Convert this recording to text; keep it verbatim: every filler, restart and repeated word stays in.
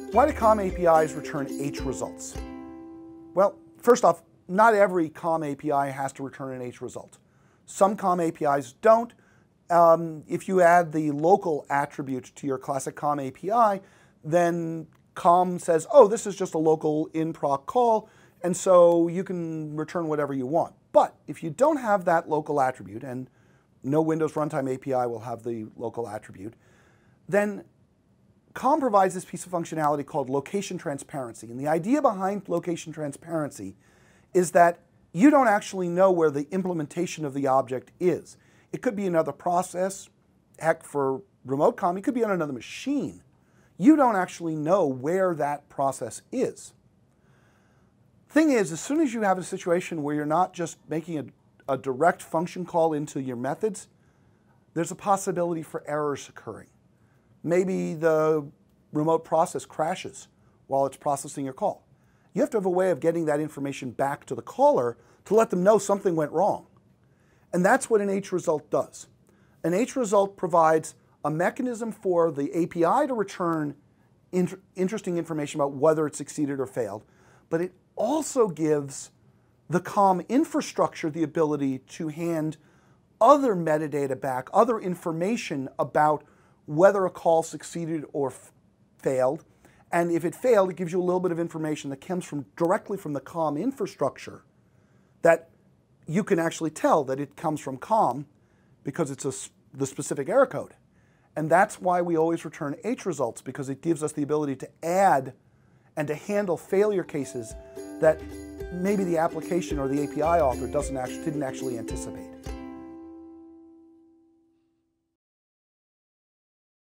Why do COM A P Is return H results? Well, first off, not every COM A P I has to return an H result. Some COM A P Is don't. Um, if you add the local attribute to your classic COM A P I, then COM says, oh, this is just a local in-proc call, and so you can return whatever you want. But if you don't have that local attribute, and no Windows Runtime A P I will have the local attribute, then COM provides this piece of functionality called location transparency. And the idea behind location transparency is that you don't actually know where the implementation of the object is. It could be another process. Heck, for remote COM, it could be on another machine. You don't actually know where that process is. Thing is, as soon as you have a situation where you're not just making a, a direct function call into your methods, there's a possibility for errors occurring. Maybe the remote process crashes while it's processing your call. You have to have a way of getting that information back to the caller to let them know something went wrong. And that's what an H result does. An H result provides a mechanism for the A P I to return inter interesting information about whether it succeeded or failed, but it also gives the COM infrastructure the ability to hand other metadata back, other information about whether a call succeeded or failed. And if it failed, it gives you a little bit of information that comes from directly from the COM infrastructure that you can actually tell that it comes from COM because it's a, the specific error code. And that's why we always return H results, because it gives us the ability to add and to handle failure cases that maybe the application or the A P I author doesn't actually, didn't actually anticipate.